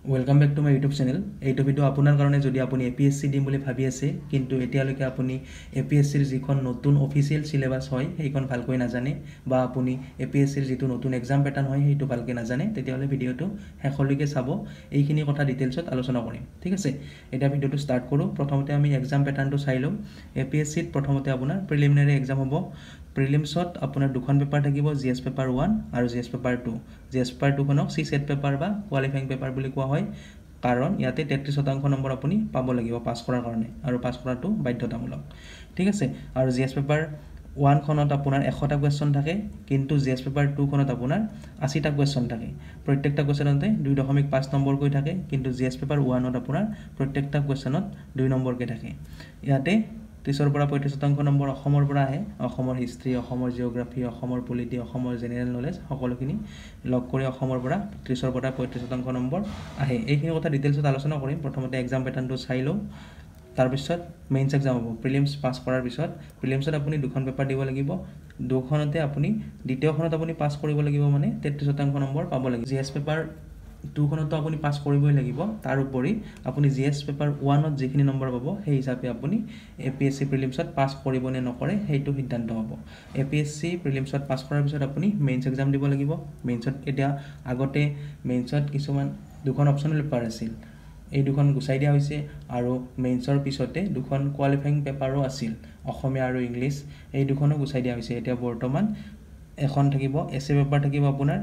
Welcome back to my YouTube channel. এইটো video আপোনাৰ কাৰণে যদি আপুনি এপিএসসি দিম বুলি ভাবি আছে কিন্তু এতিয়ালৈকে আপুনি এপিএসসিৰ যিখন নতুন অফিচিয়েল সিলেবাস হয় সেইখন ভালকৈ নাজানে বা আপুনি এপিএসসিৰ যিটো নতুন এক্সাম প্যাটাৰ্ন হয় সেইটো ভালকৈ নাজানে তেতিয়াহলে ভিডিওটো শেষলৈকে চাব। এইখিনি কথা ডিটেইলছত আলোচনা কৰিম, ঠিক আছে। এটা ভিডিওটো স্টাৰ্ট কৰো। প্ৰথমতে আমি এক্সাম প্যাটাৰ্নটো চাই লওঁ। এপিএসসিত প্ৰথমতে আপোনাৰ প্ৰিলিমিনাৰী এক্সাম হ'ব। প্ৰিলিমছত আপোনাৰ দুখন পেপাৰ থাকিব, জিএস পেপাৰ 1 আৰু জিএস পেপাৰ 2। জিএস পেপাৰ 2 খনক সি সেট পেপাৰ বা কোৱালিফাইং পেপাৰ বুলি কোৱা হয়, কাৰণ ইয়াতে 33% নম্বৰ আপুনি পাব লাগিব পাস কৰাৰ কাৰণে, আৰু পাস কৰাটো বাধ্যতামূলক, ঠিক আছে। আৰু জিএস পেপাৰ 1 খনত আপোনাৰ 100টা কোৱেশ্চন থাকে, কিন্তু জিএস পেপাৰ 2 খনত আপোনাৰ 80টা কোৱেশ্চন থাকে। প্ৰত্যেকটা কোৱেশ্চনতে 2.5 নম্বৰ কৈ থাকে, কিন্তু জিএস পেপাৰ 1 ত আপোনাৰ প্ৰত্যেকটা কোৱেশ্চনত 2 নম্বৰ কৈ থাকে। ইয়াতে 30 পৰা 35% নম্বৰ অসমৰ পৰা আহে। অসমৰ হিষ্ট্ৰী, অসমৰ জিওগ্ৰাফি, অসমৰ পলিটি, অসমৰ জেনেৰেল নলেজ সকলোখিনি লগ কৰি অসমৰ পৰা 30 পৰা 35% নম্বৰ আহে। এইখিনি কথা ডিটেইলছত আলোচনা কৰিম। প্ৰথমতে এক্সাম প্যাটাৰ্নটো চাই লওঁ, তাৰপিছত মেইনছ এক্সাম হ'ব। প্ৰিলিমছ পাস কৰাৰ পিছত প্ৰিলিমছত আপুনি দুখন পেপাৰ দিব লাগিব। দুখনতে আপুনি দ্বিতীয়খনত আপুনি পাস কৰিব লাগিব, মানে 33% নম্বৰ পাব লাগিব। জিএস পেপাৰ 2 খনতো আপুনি পাস কৰিবই লাগিব। তাৰ উপৰি আপুনি জিএস পেপাৰ 1 ত যিখিনি নম্বৰ পাব সেই হিচাপে আপুনি এপিএসসি প্ৰিলিমছত পাস কৰিব নে নকৰে সেইটো সিদ্ধান্ত হ'ব। এপিএসসি প্ৰিলিমছত পাস কৰাৰ পিছত আপুনি মেইনছ এক্সাম দিব লাগিব। মেইনছত এতিয়া আগতে মেইনছত কিছুমান দুখন অপচনেল পেপাৰ আছিল, এই দুখন গুচাই দিয়া হৈছে, আৰু মেইনছৰ পিছতে দুখন কোৱালিফাইং পেপাৰো আছিল, অসমীয়া আৰু ইংলিছ। এই দুখনো গুচাই দিয়া হৈছে। এতিয়া বৰ্তমান এখন থাকিব এছে পেপাৰ থাকিব। আপোনাৰ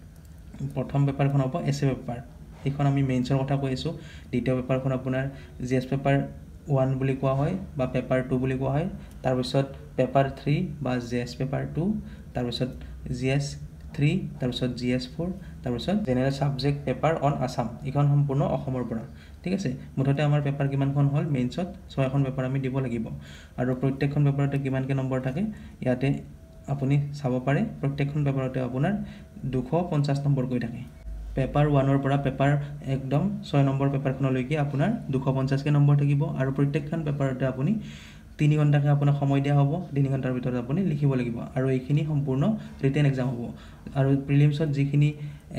প্ৰথম পেপাৰখন হ'ব এছে পেপাৰ, এইখন আমি মেইনছৰ কথা কৈ আছোঁ। দ্বিতীয় পেপাৰখন আপোনাৰ জিএস পেপাৰ 1 বুলি কোৱা হয় বা পেপাৰ 2 বুলি কোৱা হয়। তাৰপিছত পেপাৰ 3 বা জিএস পেপাৰ 2, তাৰপিছত জিএস 3, তাৰপিছত জিএস 4, তাৰপিছত general subject paper on Assam. এইখন সম্পূৰ্ণ অসমৰ পৰা, ঠিক আছে। মুঠতে আমাৰ পেপাৰ কিমানখন হ'ল? মেইনছত 6খন পেপাৰ আমি দিব লাগিব। আৰু প্ৰত্যেকখন পেপাৰতে কিমানকৈ নম্বৰ থাকে ইয়াতে আপুনি চাব পাৰে। প্ৰত্যেকখন পেপাৰতে আপোনাৰ 250 নম্বৰ কৈ থাকে। পেপাৰ 1 পৰা পেপাৰ একদম 6 নম্বৰ পেপাৰখনলৈকে আপোনাৰ 250কৈ নম্বৰ থাকিব। আৰু প্ৰত্যেকখন পেপাৰতে আপুনি 3 ঘণ্টাকৈ আপোনাক সময় দিয়া হ'ব। 3 ঘণ্টাৰ ভিতৰত আপুনি লিখিব লাগিব, আৰু এইখিনি সম্পূৰ্ণ ৰিটেন এক্সাম হ'ব। আৰু প্ৰিলিমছত যিখিনি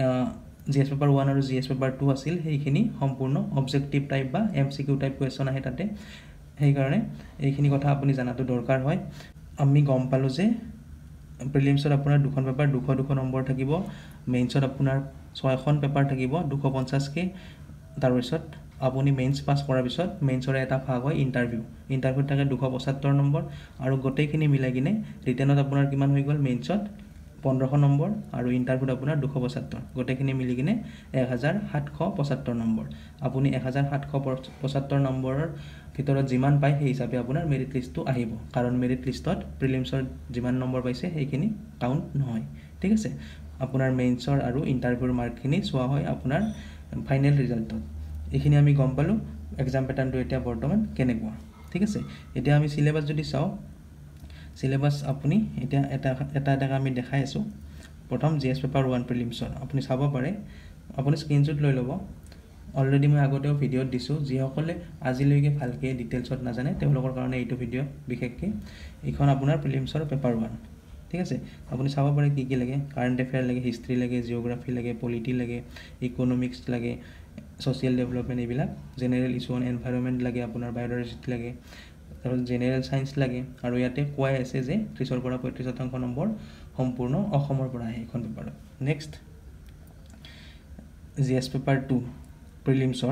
জিএস পেপাৰ 1 আৰু জিএস পেপাৰ 2 আছিল সেইখিনি সম্পূৰ্ণ অবজেক্টিভ টাইপ বা এমচিকিউ টাইপ কুৱেশ্যন আহে তাতে। সেইকাৰণে এইখিনি কথা আপুনি জানাটো দৰকাৰ হয়। আমি গম পালোঁ যে প্ৰিলিমছত আপোনাৰ দুখন পেপাৰ 200 নম্বৰ থাকিব। মেইনছত আপোনাৰ 6খন পেপাৰ থাকিব 250কৈ। তাৰপিছত আপুনি মেইনছ পাস কৰাৰ পিছত মেইনছৰে এটা ভাগ হয় ইণ্টাৰভিউ। ইণ্টাৰভিউত থাকে 275 নম্বৰ, আৰু গোটেইখিনি মিলাই কিনে ৰিটেনত আপোনাৰ কিমান হৈ গ'ল? মেইনছত 1500 নম্বৰ আৰু ইণ্টাৰভিউত আপোনাৰ 275, গোটেইখিনি মিলি কিনে 1775 নম্বৰ। আপুনি 1775 নম্বৰৰ ভিতৰত যিমান পায় সেই হিচাপে আপোনাৰ মেৰিট লিষ্টটো আহিব, কাৰণ মেৰিট লিষ্টত প্ৰিলিমছৰ যিমান নম্বৰ পাইছে সেইখিনি কাউণ্ট নহয়, ঠিক আছে। আপোনাৰ মেইনছৰ আৰু ইণ্টাৰভিউৰ মাৰ্কখিনি চোৱা হয় আপোনাৰ ফাইনেল ৰিজাল্টত। এইখিনি আমি গম পালোঁ এক্সাম প্যাটাৰ্নটো এতিয়া বৰ্তমান কেনেকুৱা, ঠিক আছে। এতিয়া আমি সিলেবাছ যদি চাওঁ, সিলেবাছ আপুনি এতিয়া এটা আমি দেখাই আছোঁ। প্ৰথম জিএস পেপাৰ 1 প্ৰিলিমছৰ আপুনি চাব পাৰে। আপুনি স্ক্ৰীনশ্বট লৈ ল'ব। অলৰেডি মই আগতেও ভিডিঅ'ত দিছোঁ। যিসকলে আজিলৈকে ভালকৈ ডিটেইলছত নাজানে তেওঁলোকৰ কাৰণে এইটো ভিডিঅ' বিশেষকৈ। এইখন আপোনাৰ প্ৰিলিমছৰ পেপাৰ 1, ঠিক আছে। আপুনি চাব পাৰে কি কি লাগে। কাৰেণ্ট এফেয়াৰ লাগে, হিষ্ট্ৰী লাগে, জিঅ'গ্ৰাফি লাগে, পলিটি লাগে, ইকনমিক্স লাগে, ছ'চিয়েল ডেভেলপমেণ্ট, এইবিলাক জেনেৰেল ইছ্যু অন এনভাইৰনমেণ্ট লাগে, আপোনাৰ বায়'ডাইভাৰ্চিটি লাগে, তাৰপিছত জেনেৰেল ছায়েন্স লাগে। আৰু ইয়াতে কোৱাই আছে যে 30 পৰা 35% নম্বৰ সম্পূৰ্ণ অসমৰ পৰা আহে এইখন পেপাৰত। নেক্সট জিএস পেপাৰ 2 প্ৰিলিমছৰ।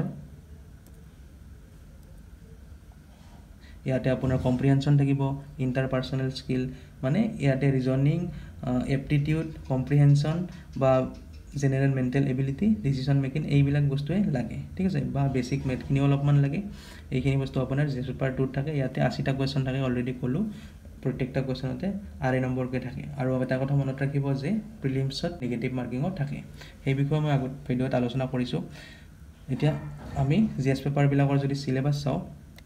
ইয়াতে আপোনাৰ কম্প্ৰিহেনশ্যন থাকিব, ইণ্টাৰপাৰ্চনেল স্কিল, মানে ইয়াতে ৰিজনিং, এপ্টিটিউড, কম্প্ৰিহেনশ্যন বা general mental ability, decision making, এইবিলাক বস্তুৱে লাগে, ঠিক আছে। বা বেছিক মেথখিনিও অলপমান লাগে। এইখিনি বস্তু আপোনাৰ জিএস পেপাৰ 2 থাকে। ইয়াতে 80টা কুৱেশ্যন থাকে, অলৰেডি ক'লোঁ। প্ৰত্যেকটা কুৱেশ্যনতে 2.5 নম্বৰকৈ থাকে। আৰু এটা কথা মনত ৰাখিব যে প্ৰিলিমছত নিগেটিভ মাৰ্কিঙো থাকে। সেই বিষয়ে মই আগত ভিডিঅ'ত আলোচনা কৰিছোঁ। এতিয়া আমি জিএস পেপাৰবিলাকৰ যদি চিলেবাছ চাওঁ,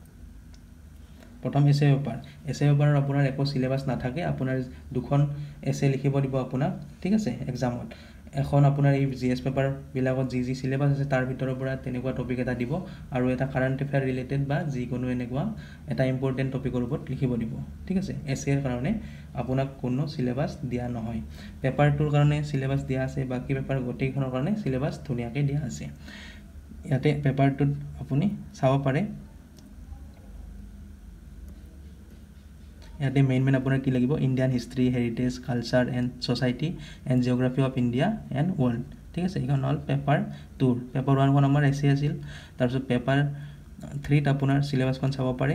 প্ৰথম এছে পেপাৰ। এছে পেপাৰৰ আপোনাৰ একো চিলেবাছ নাথাকে। আপোনাৰ দুখন এছে লিখিব দিব আপোনাক, ঠিক আছে, এক্সামত। এখন আপোনাৰ এই জিএস পেপাৰবিলাকত যি চিলেবাছ আছে তাৰ ভিতৰৰ পৰা তেনেকুৱা টপিক এটা দিব, আৰু এটা কাৰেণ্ট এফেয়াৰ ৰিলেটেড বা যিকোনো এনেকুৱা এটা ইম্পৰ্টেণ্ট টপিকৰ ওপৰত লিখিব দিব, ঠিক আছে। এছেৰ কাৰণে আপোনাক কোনো চিলেবাছ দিয়া নহয়। পেপাৰ 2ৰ কাৰণে চিলেবাছ দিয়া আছে, বাকী পেপাৰ গোটেইখনৰ কাৰণে চিলেবাছ ধুনীয়াকৈ দিয়া আছে। ইয়াতে পেপাৰটোত আপুনি চাব পাৰে ইয়াতে মেইন আপোনাৰ কি লাগিব Indian history heritage culture and society and geography of India and world ঠিক আছে এইখন হ'ল পেপাৰ 2 পেপাৰ 1 আমাৰ এছে আছিল তাৰপিছত পেপাৰ 3 আপোনাৰ চিলেবাছখন চাব পাৰে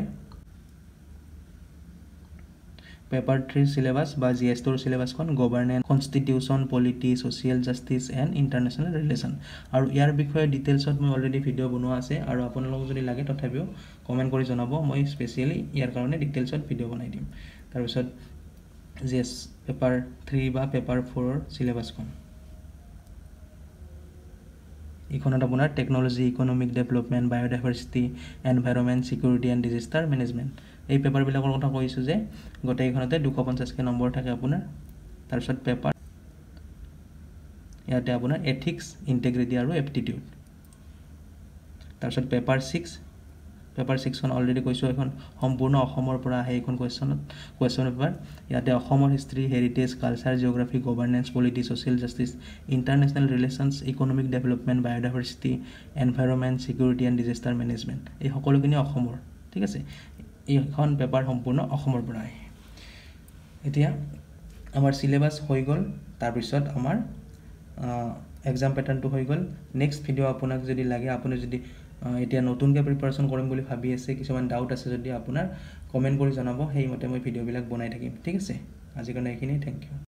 পেপাৰ 3 সিলেবাস বা জিএসটোৰ সিলেবাসখন governance constitution polity social justice and international relation আৰু ইয়াৰ বিষয়ে ডিটেইলছত মই অলৰেডি ভিডিও বনোৱা আছে আৰু আপোনালোকক যদি লাগে তথাপিও কমেন্ট কৰি জনাব মই স্পেশালি ইয়াৰ কাৰণে ডিটেইলছত ভিডিও বনাই দিম তাৰপিছত জিএস পেপাৰ 3 বা পেপাৰ 4 ৰ সিলেবাসখন ইখনত আপোনাৰ technology economic development biodiversity environment security and disaster management এই পেপাৰ বিলাকৰ কথা কৈছো যে গোটেইখনতে 250 কে নম্বৰ থাকে আপোনাৰ তাৰপিছত পেপাৰ ইয়াতে আপোনাৰ এথিক্স ইন্টিগ্ৰিটি আৰু এপ্টিটিউড তাৰপিছত পেপাৰ 6 খন অলৰেডি কৈছো এখন সম্পূৰ্ণ অসমৰ পৰা আহে এখন কোৱেশ্চন পেপাৰ ইয়াতে অসমৰ history heritage culture geography governance polity social justice international relations economic development biodiversity environment security and disaster management এই সকলোখিনি অসমৰ ঠিক আছে এইখন পেপাৰ সম্পূৰ্ণ অসমৰ পৰা আহে এতিয়া আমাৰ সিলেবাস হৈ গল তাৰ পিছত আমাৰ এক্সাম প্যাটাৰ্নটো হৈ গল নেক্সট ভিডিও আপোনাক যদি লাগে আপুনি যদি এতিয়া নতুনকৈ প্ৰিপাৰেচন কৰিম বুলি ভাবি আছে কিছুমান ডাউট আছে যদি আপোনাৰ কমেন্ট কৰি জনাব সেই মতে মই ভিডিও বিলাক বনাই থাকিম ঠিক আছে আজিৰ কাৰণে এইখিনি থ্যাংক ইউ